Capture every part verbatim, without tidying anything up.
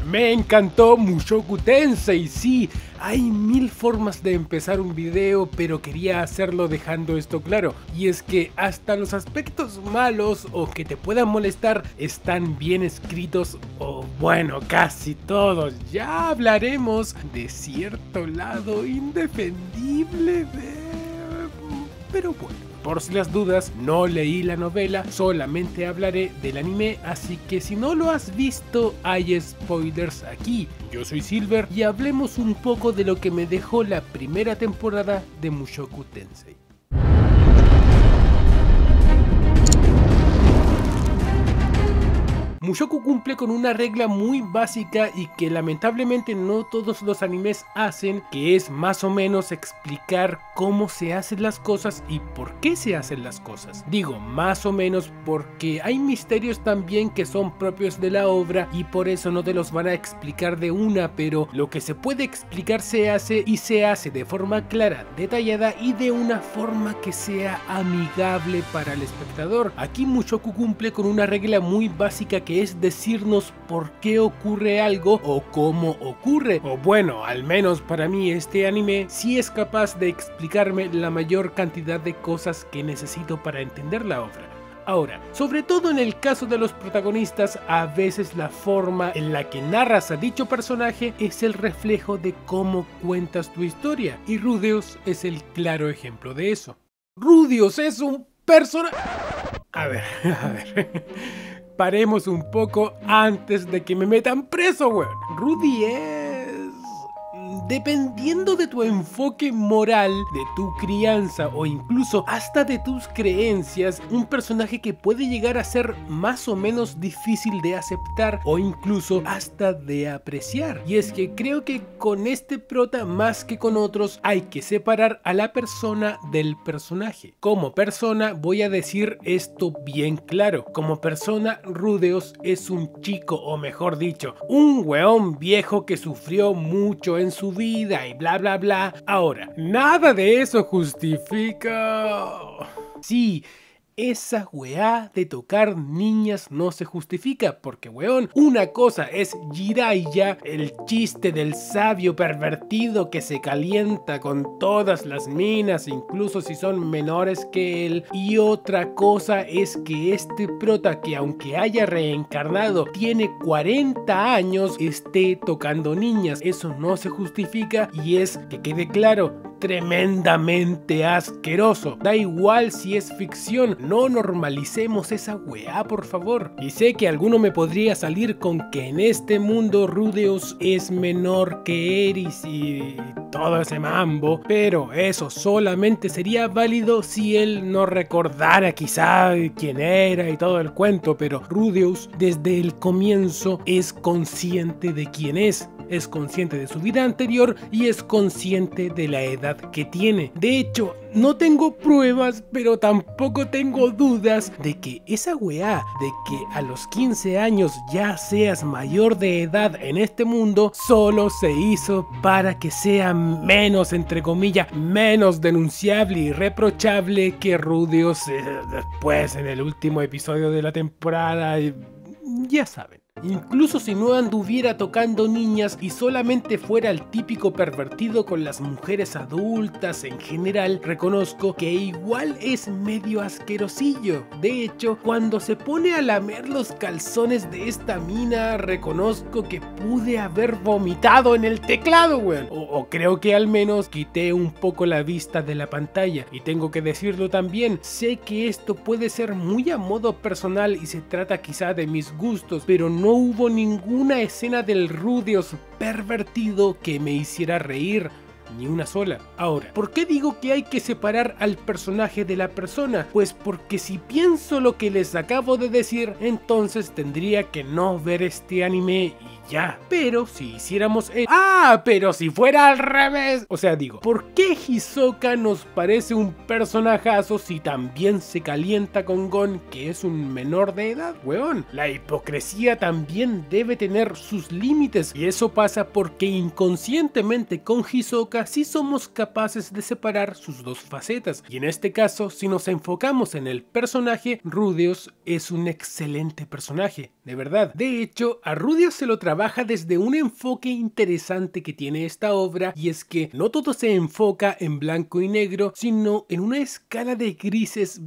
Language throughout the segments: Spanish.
Me encantó Mushoku Tensei, sí, hay mil formas de empezar un video, pero quería hacerlo dejando esto claro, y es que hasta los aspectos malos o que te puedan molestar están bien escritos, o bueno, casi todos. Ya hablaremos de cierto lado indefendible de... pero bueno. Por si las dudas, no leí la novela, solamente hablaré del anime, así que si no lo has visto, hay spoilers aquí. Yo soy Silver y hablemos un poco de lo que me dejó la primera temporada de Mushoku Tensei. Mushoku cumple con una regla muy básica y que lamentablemente no todos los animes hacen, que es más o menos explicar cómo se hacen las cosas y por qué se hacen las cosas. Digo más o menos porque hay misterios también que son propios de la obra y por eso no te los van a explicar de una, pero lo que se puede explicar se hace y se hace de forma clara, detallada y de una forma que sea amigable para el espectador. Aquí Mushoku cumple con una regla muy básica que es decirnos por qué ocurre algo o cómo ocurre, o bueno, al menos para mí este anime sí es capaz de explicarme la mayor cantidad de cosas que necesito para entender la obra. Ahora, sobre todo en el caso de los protagonistas, a veces la forma en la que narras a dicho personaje es el reflejo de cómo cuentas tu historia, y Rudeus es el claro ejemplo de eso. Rudeus es un personaje... A ver, a ver... Paremos un poco antes de que me metan preso, weón. Rudy es... dependiendo de tu enfoque moral, de tu crianza o incluso hasta de tus creencias, un personaje que puede llegar a ser más o menos difícil de aceptar o incluso hasta de apreciar. Y es que creo que con este prota más que con otros hay que separar a la persona del personaje. Como persona voy a decir esto bien claro. Como persona, Rudeus es un chico, o mejor dicho, un weón viejo que sufrió mucho en su vida y bla bla bla. Ahora, nada de eso justifica... Sí, esa weá de tocar niñas no se justifica, porque weón, una cosa es Jiraiya, el chiste del sabio pervertido que se calienta con todas las minas, incluso si son menores que él, y otra cosa es que este prota, que aunque haya reencarnado tiene cuarenta años, esté tocando niñas. Eso no se justifica y es, que quede claro, tremendamente asqueroso. Da igual si es ficción, no normalicemos esa weá, por favor. Y sé que alguno me podría salir con que en este mundo Rudeus es menor que Eris y todo ese mambo, pero eso solamente sería válido si él no recordara quizá quién era y todo el cuento. Pero Rudeus desde el comienzo es consciente de quién es. Es consciente de su vida anterior y es consciente de la edad que tiene. De hecho, no tengo pruebas, pero tampoco tengo dudas de que esa weá de que a los quince años ya seas mayor de edad en este mundo solo se hizo para que sea menos, entre comillas, menos denunciable y reprochable que Rudeus eh, después en el último episodio de la temporada. Ya saben. Incluso si no anduviera tocando niñas y solamente fuera el típico pervertido con las mujeres adultas en general, reconozco que igual es medio asquerosillo. De hecho, cuando se pone a lamer los calzones de esta mina, reconozco que pude haber vomitado en el teclado, weón. O, o creo que al menos quité un poco la vista de la pantalla. Y tengo que decirlo también, sé que esto puede ser muy a modo personal y se trata quizá de mis gustos, pero no No hubo ninguna escena del Rudeus pervertido que me hiciera reír, ni una sola. Ahora, ¿por qué digo que hay que separar al personaje de la persona? Pues porque si pienso lo que les acabo de decir, entonces tendría que no ver este anime y ya. Pero si hiciéramos... El... ¡Ah! Ah, pero si fuera al revés. O sea, digo, ¿por qué Hisoka nos parece un personajazo si también se calienta con Gon, que es un menor de edad, weón? La hipocresía también debe tener sus límites, y eso pasa porque inconscientemente con Hisoka sí somos capaces de separar sus dos facetas. Y en este caso, si nos enfocamos en el personaje, Rudeus es un excelente personaje, de verdad. De hecho, a Rudeus se lo trabaja desde un enfoque interesante que tiene esta obra, y es que no todo se enfoca en blanco y negro, sino en una escala de grises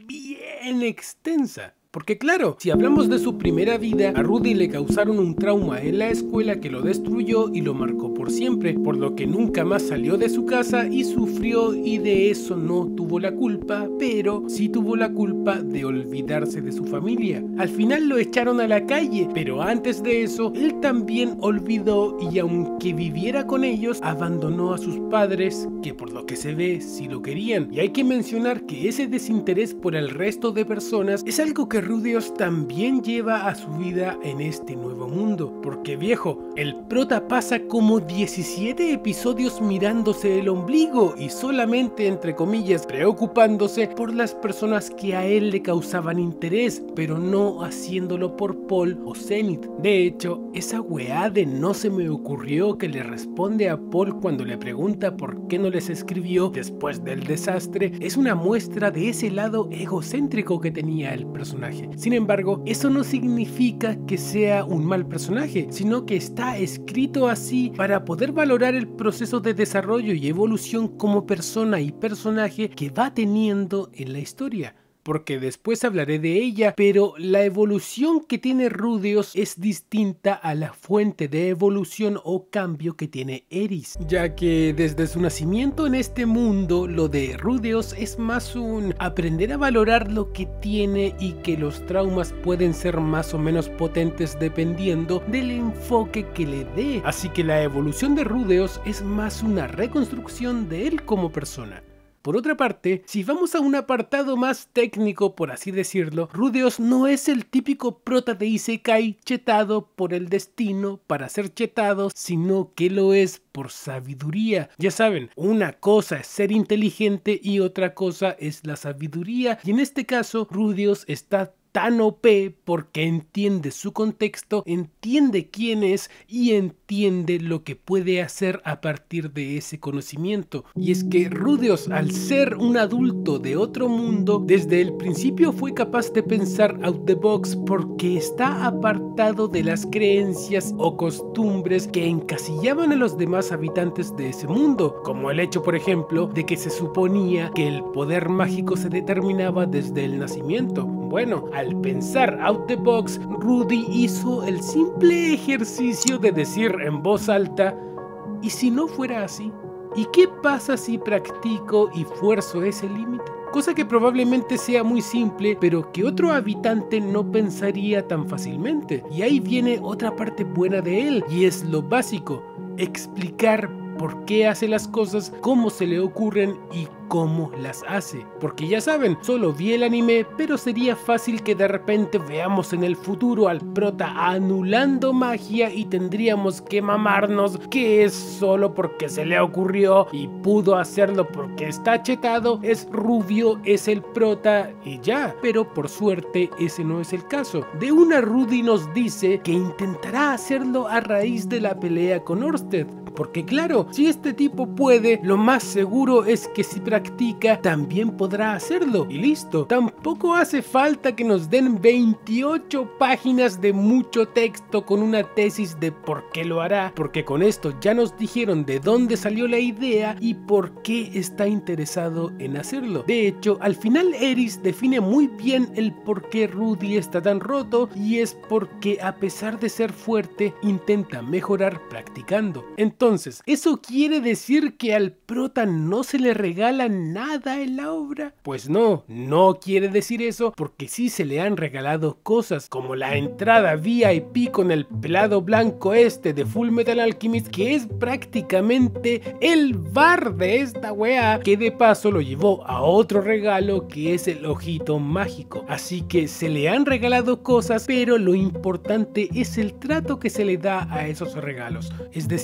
bien extensa. Porque claro, si hablamos de su primera vida, a Rudy le causaron un trauma en la escuela que lo destruyó y lo marcó por siempre, por lo que nunca más salió de su casa y sufrió, y de eso no tuvo la culpa, pero sí tuvo la culpa de olvidarse de su familia. Al final lo echaron a la calle, pero antes de eso, él también olvidó, y aunque viviera con ellos, abandonó a sus padres, que por lo que se ve sí lo querían. Y hay que mencionar que ese desinterés por el resto de personas es algo que Rudeus también lleva a su vida en este nuevo mundo, porque viejo, el prota pasa como diecisiete episodios mirándose el ombligo y solamente, entre comillas, preocupándose por las personas que a él le causaban interés, pero no haciéndolo por Paul o Zenith. De hecho, esa weá de no se me ocurrió que le responde a Paul cuando le pregunta por qué no les escribió después del desastre es una muestra de ese lado egocéntrico que tenía el personaje. Sin embargo, eso no significa que sea un mal personaje, sino que está escrito así para poder valorar el proceso de desarrollo y evolución como persona y personaje que va teniendo en la historia. Porque después hablaré de ella, pero la evolución que tiene Rudeus es distinta a la fuente de evolución o cambio que tiene Eris, ya que desde su nacimiento en este mundo, lo de Rudeus es más un aprender a valorar lo que tiene, y que los traumas pueden ser más o menos potentes dependiendo del enfoque que le dé. Así que la evolución de Rudeus es más una reconstrucción de él como persona. Por otra parte, si vamos a un apartado más técnico, por así decirlo, Rudeus no es el típico prota de Isekai chetado por el destino para ser chetado, sino que lo es por sabiduría. Ya saben, una cosa es ser inteligente y otra cosa es la sabiduría, y en este caso Rudeus está tan O P porque entiende su contexto, entiende quién es y entiende lo que puede hacer a partir de ese conocimiento. Y es que Rudeus, al ser un adulto de otro mundo, desde el principio fue capaz de pensar out the box porque está apartado de las creencias o costumbres que encasillaban a los demás habitantes de ese mundo, como el hecho, por ejemplo, de que se suponía que el poder mágico se determinaba desde el nacimiento. Bueno, al pensar out the box, Rudy hizo el simple ejercicio de decir en voz alta: ¿y si no fuera así? ¿Y qué pasa si practico y fuerzo ese límite? Cosa que probablemente sea muy simple, pero que otro habitante no pensaría tan fácilmente. Y ahí viene otra parte buena de él, y es lo básico: explicar por qué hace las cosas, cómo se le ocurren y cómo las hace. Porque ya saben, solo vi el anime, pero sería fácil que de repente veamos en el futuro al prota anulando magia y tendríamos que mamarnos que es solo porque se le ocurrió y pudo hacerlo porque está chetado, es rubio, es el prota y ya. Pero por suerte ese no es el caso. De una, Rudy nos dice que intentará hacerlo a raíz de la pelea con Orsted. Porque claro, si este tipo puede, lo más seguro es que si practica también podrá hacerlo, y listo. Tampoco hace falta que nos den veintiocho páginas de mucho texto con una tesis de por qué lo hará, porque con esto ya nos dijeron de dónde salió la idea y por qué está interesado en hacerlo. De hecho, al final Eris define muy bien el por qué Rudy está tan roto, y es porque a pesar de ser fuerte intenta mejorar practicando. Entonces, Entonces, ¿eso quiere decir que al prota no se le regala nada en la obra? Pues no, no quiere decir eso, porque sí se le han regalado cosas, como la entrada V I P con el pelado blanco este de Full Metal Alchemist, que es prácticamente el bar de esta wea, que de paso lo llevó a otro regalo que es el ojito mágico. Así que se le han regalado cosas, pero lo importante es el trato que se le da a esos regalos. Es decir, que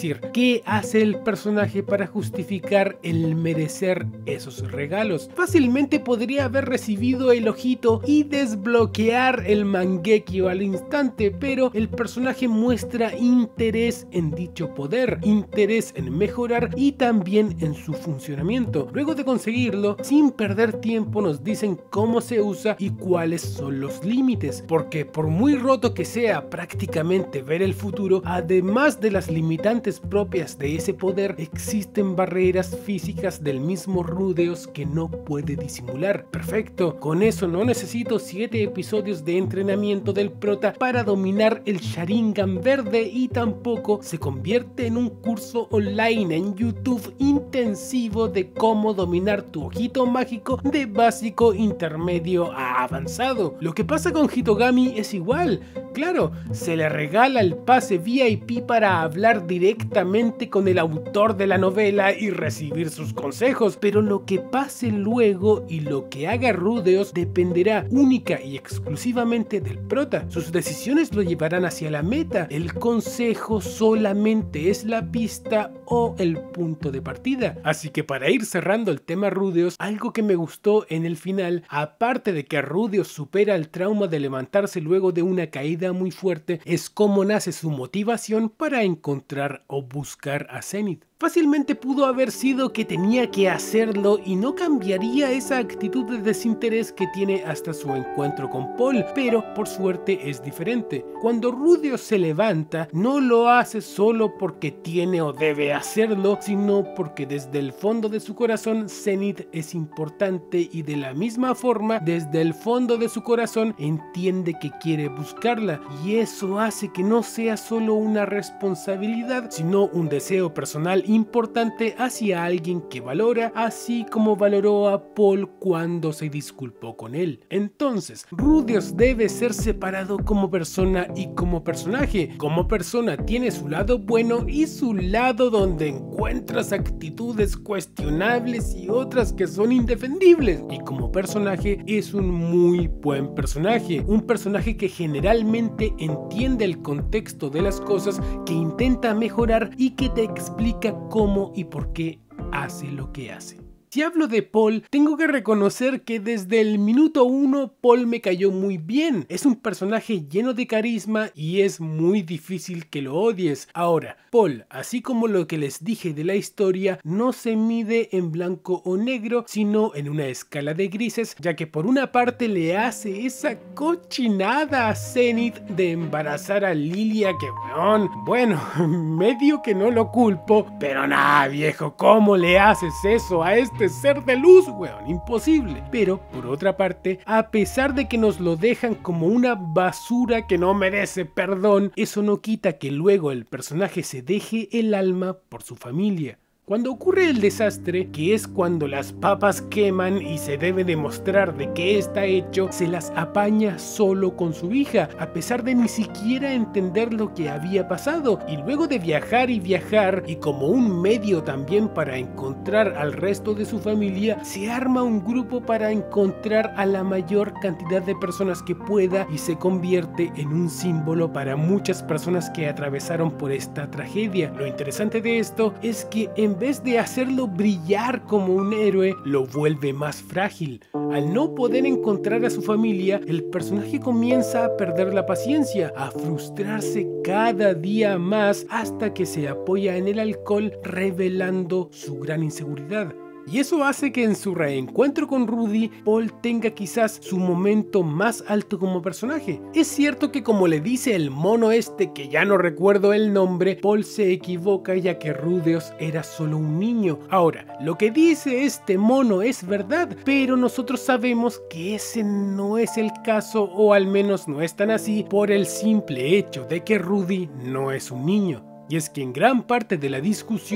¿qué hace el personaje para justificar el merecer esos regalos? Fácilmente podría haber recibido el ojito y desbloquear el Mangekyo al instante, pero el personaje muestra interés en dicho poder, interés en mejorar y también en su funcionamiento. Luego de conseguirlo, sin perder tiempo nos dicen cómo se usa y cuáles son los límites, porque por muy roto que sea prácticamente ver el futuro, además de las limitantes propias de ese poder, existen barreras físicas del mismo Rudeus que no puede disimular. Perfecto, con eso no necesito siete episodios de entrenamiento del prota para dominar el Sharingan verde, y tampoco se convierte en un curso online en YouTube intensivo de cómo dominar tu ojito mágico de básico, intermedio a avanzado. Lo que pasa con Hitogami es igual. Claro, se le regala el pase V I P para hablar directamente con el autor de la novela y recibir sus consejos, pero lo que pase luego y lo que haga Rudeus dependerá única y exclusivamente del prota. Sus decisiones lo llevarán hacia la meta. El consejo solamente es la pista o el punto de partida. Así que para ir cerrando el tema Rudeus, algo que me gustó en el final, aparte de que Rudeus supera el trauma de levantarse luego de una caída muy fuerte, es cómo nace su motivación para encontrar o buscar a Zenith. Fácilmente pudo haber sido que tenía que hacerlo y no cambiaría esa actitud de desinterés que tiene hasta su encuentro con Paul, pero por suerte es diferente. Cuando Rudeus se levanta, no lo hace solo porque tiene o debe hacerlo, sino porque desde el fondo de su corazón Zenith es importante, y de la misma forma desde el fondo de su corazón entiende que quiere buscarla, y eso hace que no sea solo una responsabilidad, sino un deseo personal importante hacia alguien que valora, así como valoró a Paul cuando se disculpó con él. Entonces, Rudeus debe ser separado como persona y como personaje. Como persona tiene su lado bueno y su lado donde encuentras actitudes cuestionables y otras que son indefendibles, y como personaje es un muy buen personaje, un personaje que generalmente entiende el contexto de las cosas, que intenta mejorar y que te explica cómo y por qué hace lo que hace. Si hablo de Paul, tengo que reconocer que desde el minuto uno Paul me cayó muy bien. Es un personaje lleno de carisma y es muy difícil que lo odies. Ahora, Paul, así como lo que les dije de la historia, no se mide en blanco o negro, sino en una escala de grises, ya que por una parte le hace esa cochinada a Zenith de embarazar a Lilia, que weón, bueno, medio que no lo culpo, pero nada viejo, ¿cómo le haces eso a este ser de luz, weón? Imposible. Pero por otra parte, a pesar de que nos lo dejan como una basura que no merece perdón, eso no quita que luego el personaje se deje el alma por su familia. Cuando ocurre el desastre, que es cuando las papas queman y se debe demostrar de qué está hecho, se las apaña solo con su hija, a pesar de ni siquiera entender lo que había pasado, y luego de viajar y viajar, y como un medio también para encontrar al resto de su familia, se arma un grupo para encontrar a la mayor cantidad de personas que pueda, y se convierte en un símbolo para muchas personas que atravesaron por esta tragedia. Lo interesante de esto es que en En vez de hacerlo brillar como un héroe, lo vuelve más frágil. Al no poder encontrar a su familia, el personaje comienza a perder la paciencia, a frustrarse cada día más, hasta que se apoya en el alcohol, revelando su gran inseguridad. Y eso hace que en su reencuentro con Rudy, Paul tenga quizás su momento más alto como personaje. Es cierto que, como le dice el mono este, que ya no recuerdo el nombre, Paul se equivoca, ya que Rudeus era solo un niño. Ahora, lo que dice este mono es verdad, pero nosotros sabemos que ese no es el caso, o al menos no es tan así, por el simple hecho de que Rudy no es un niño. Y es que en gran parte de la discusión,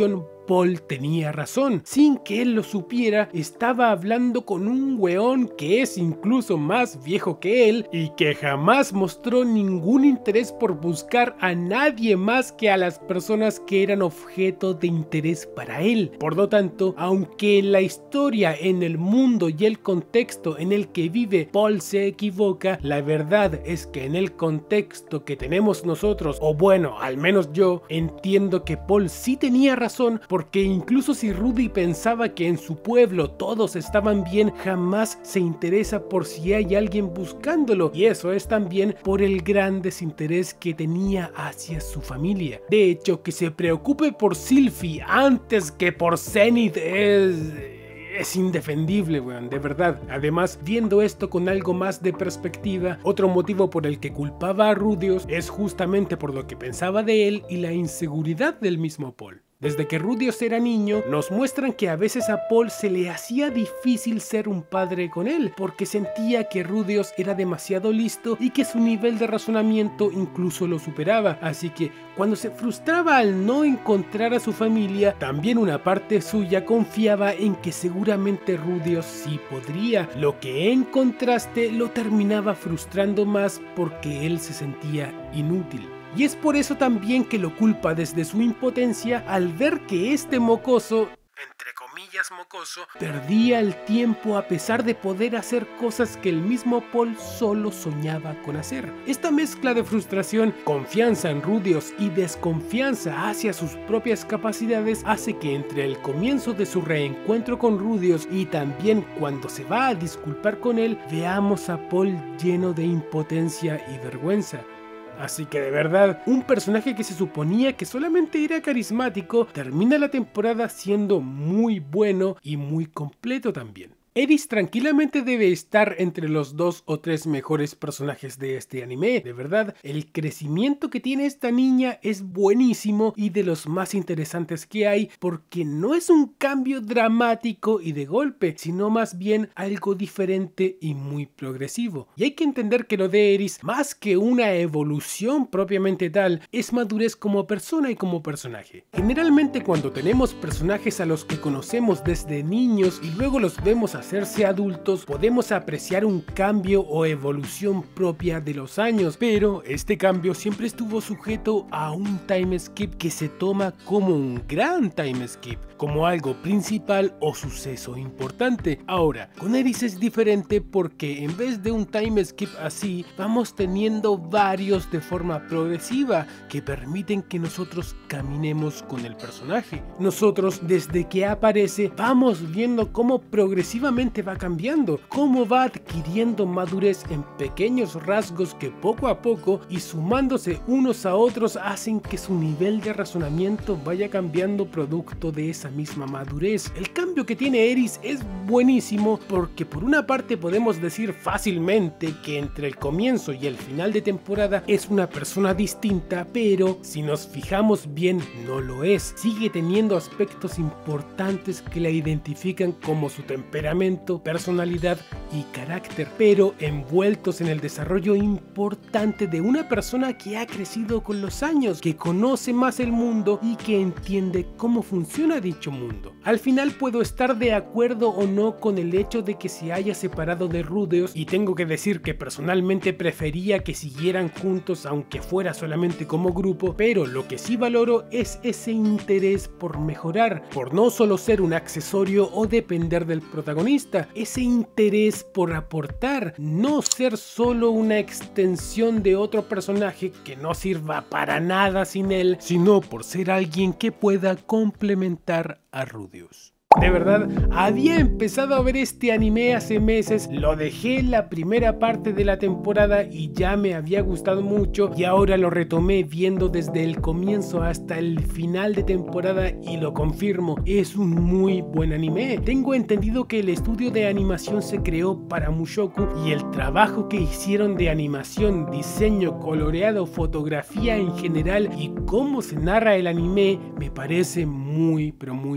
Paul tenía razón. Sin que él lo supiera, estaba hablando con un weón que es incluso más viejo que él y que jamás mostró ningún interés por buscar a nadie más que a las personas que eran objeto de interés para él. Por lo tanto, aunque la historia, en el mundo y el contexto en el que vive Paul se equivoca, la verdad es que en el contexto que tenemos nosotros, o bueno, al menos yo, entiendo que Paul sí tenía razón, porque incluso si Rudy pensaba que en su pueblo todos estaban bien, jamás se interesa por si hay alguien buscándolo, y eso es también por el gran desinterés que tenía hacia su familia. De hecho, que se preocupe por Sylphie antes que por Zenith es... es indefendible, weón, de verdad. Además, viendo esto con algo más de perspectiva, otro motivo por el que culpaba a Rudeus es justamente por lo que pensaba de él y la inseguridad del mismo Paul. Desde que Rudeus era niño, nos muestran que a veces a Paul se le hacía difícil ser un padre con él, porque sentía que Rudeus era demasiado listo y que su nivel de razonamiento incluso lo superaba. Así que cuando se frustraba al no encontrar a su familia, también una parte suya confiaba en que seguramente Rudeus sí podría, lo que en contraste lo terminaba frustrando más porque él se sentía inútil. Y es por eso también que lo culpa desde su impotencia al ver que este mocoso, entre comillas mocoso, perdía el tiempo a pesar de poder hacer cosas que el mismo Paul solo soñaba con hacer. Esta mezcla de frustración, confianza en Rudeus y desconfianza hacia sus propias capacidades hace que entre el comienzo de su reencuentro con Rudeus y también cuando se va a disculpar con él, veamos a Paul lleno de impotencia y vergüenza. Así que de verdad, un personaje que se suponía que solamente era carismático, termina la temporada siendo muy bueno y muy completo también. Eris tranquilamente debe estar entre los dos o tres mejores personajes de este anime. De verdad, el crecimiento que tiene esta niña es buenísimo y de los más interesantes que hay, porque no es un cambio dramático y de golpe, sino más bien algo diferente y muy progresivo. Y hay que entender que lo de Eris, más que una evolución propiamente tal, es madurez como persona y como personaje. Generalmente cuando tenemos personajes a los que conocemos desde niños y luego los vemos a hacerse adultos, podemos apreciar un cambio o evolución propia de los años, pero este cambio siempre estuvo sujeto a un time skip que se toma como un gran time skip, como algo principal o suceso importante. Ahora, con Eris es diferente porque en vez de un time skip así, vamos teniendo varios de forma progresiva que permiten que nosotros caminemos con el personaje. Nosotros, desde que aparece, vamos viendo cómo progresivamente va cambiando, cómo va adquiriendo madurez en pequeños rasgos que poco a poco y sumándose unos a otros hacen que su nivel de razonamiento vaya cambiando producto de esa misma madurez. El cambio que tiene Eris es buenísimo porque por una parte podemos decir fácilmente que entre el comienzo y el final de temporada es una persona distinta, pero si nos fijamos bien no lo es. Sigue teniendo aspectos importantes que la identifican como su temperamento, personalidad y carácter, pero envueltos en el desarrollo importante de una persona que ha crecido con los años, que conoce más el mundo y que entiende cómo funciona dicho mundo. Al final puedo estar de acuerdo o no con el hecho de que se haya separado de Rudeus, y tengo que decir que personalmente prefería que siguieran juntos aunque fuera solamente como grupo, pero lo que sí valoro es ese interés por mejorar, por no solo ser un accesorio o depender del protagonista, ese interés por aportar, no ser solo una extensión de otro personaje que no sirva para nada sin él, sino por ser alguien que pueda complementar a Rudeus. De verdad, había empezado a ver este anime hace meses, lo dejé en la primera parte de la temporada y ya me había gustado mucho y ahora lo retomé viendo desde el comienzo hasta el final de temporada y lo confirmo, es un muy buen anime. Tengo entendido que el estudio de animación se creó para Mushoku y el trabajo que hicieron de animación, diseño, coloreado, fotografía en general y cómo se narra el anime me parece muy pero muy bueno.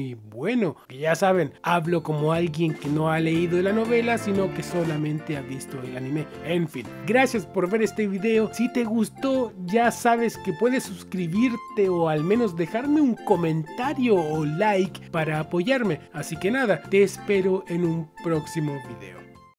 bueno, que ya saben, hablo como alguien que no ha leído la novela, sino que solamente ha visto el anime. En fin, gracias por ver este video. Si te gustó, ya sabes que puedes suscribirte o al menos dejarme un comentario o like para apoyarme. Así que nada, te espero en un próximo video.